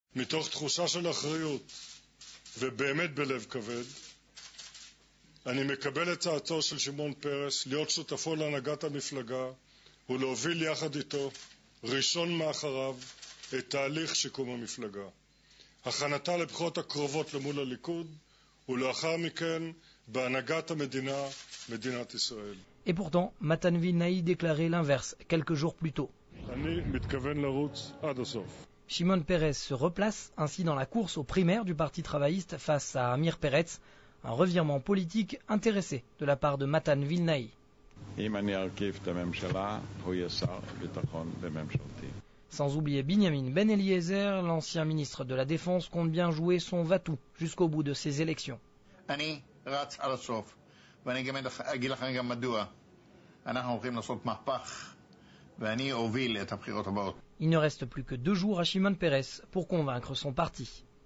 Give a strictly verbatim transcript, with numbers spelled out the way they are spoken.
מתוך תחושה של אחריות ובאמת בלב כבד, אני מקבל את הצעתו של שמעון פרס להיות שותפו להנהגת המפלגה ולהוביל יחד איתו, ראשון מאחריו, את תהליך שיקום המפלגה. הכנתה לבחירות הקרובות למול הליכוד, ולאחר מכן בהנהגת המדינה, מדינת ישראל. Et pourtant, Matan Vilnaï déclarait l'inverse quelques jours plus tôt. אני מתכוון לרוץ עד הסוף. Shimon Peres se replace ainsi dans la course aux primaires du Parti travailliste face à Amir Peretz, un revirement politique intéressé de la part de Matan Vilnaï. Sans oublier Binyamin Ben Eliezer, l'ancien ministre de la Défense compte bien jouer son va-tout jusqu'au bout de ces élections. Il ne reste plus que deux jours à Shimon Peres pour convaincre son parti.